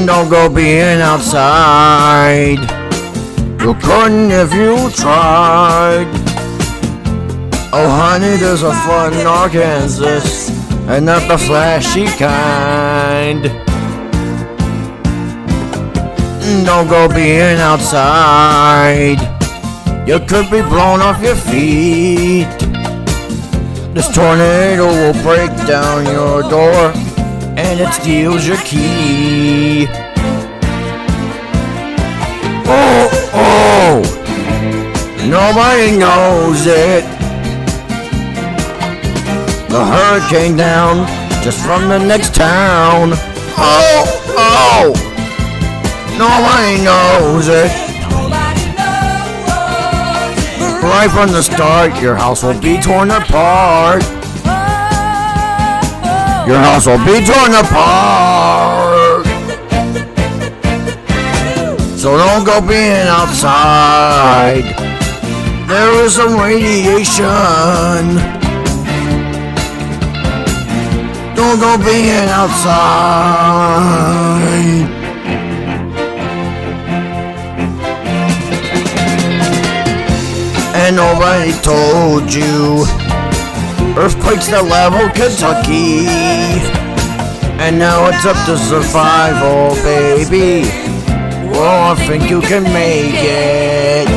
Don't go being outside. You couldn't if you tried. Oh honey, there's a fun in Arkansas, and not the flashy kind. Don't go being outside. You could be blown off your feet. This tornado will break down your door, and it steals your key. Oh, nobody knows it. The hurricane down just from the next town. Oh, nobody knows it. Right from the start, your house will be torn apart. Your house will be torn apart. So don't go being outside. There is some radiation. Don't go being outside. And nobody told you earthquakes that level Kentucky. And now it's up to survival, baby. Oh, I think you can make it.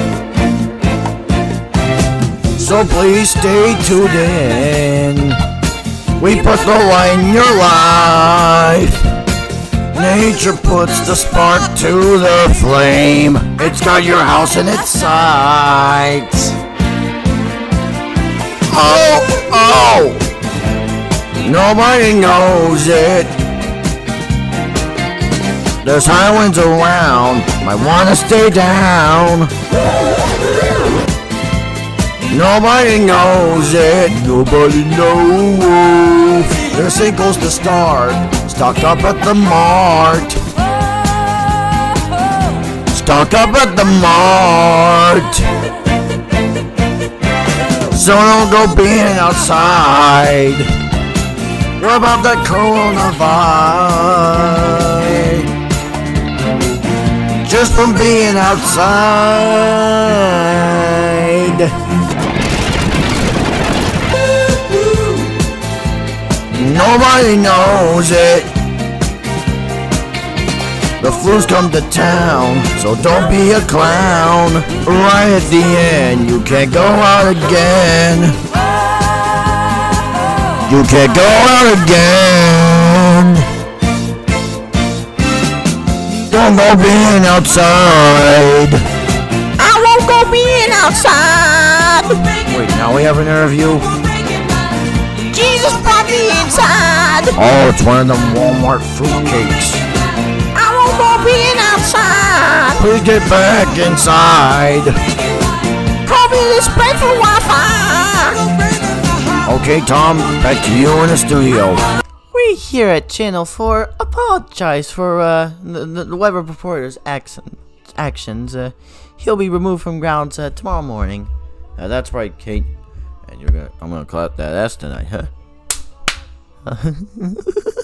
So please stay tuned in. We put the light in your life. Nature puts the spark to the flame. It's got your house in its sights. Oh, nobody knows it. There's high winds around, might wanna stay down. Nobody knows it, nobody knows. There's sinkholes to start, stock up at the mart. Stock up at the mart. So don't go being outside. What about that coronavirus? Just from being outside. Nobody knows it. The flu's come to town, so don't be a clown. Right at the end, you can't go out again. You can't go out again. Don't go being outside. I won't go being outside. Wait, now we have an interview? Jesus brought me inside. Oh, it's one of them Walmart fruitcakes. I won't go being outside. Please get back inside. Probably this bread for Wi-Fi. Okay, Tom, back to you in the studio. We here at Channel 4 apologize for the weather reporter's actions. He'll be removed from grounds tomorrow morning. That's right, Kate. And I'm gonna cut that S tonight, huh?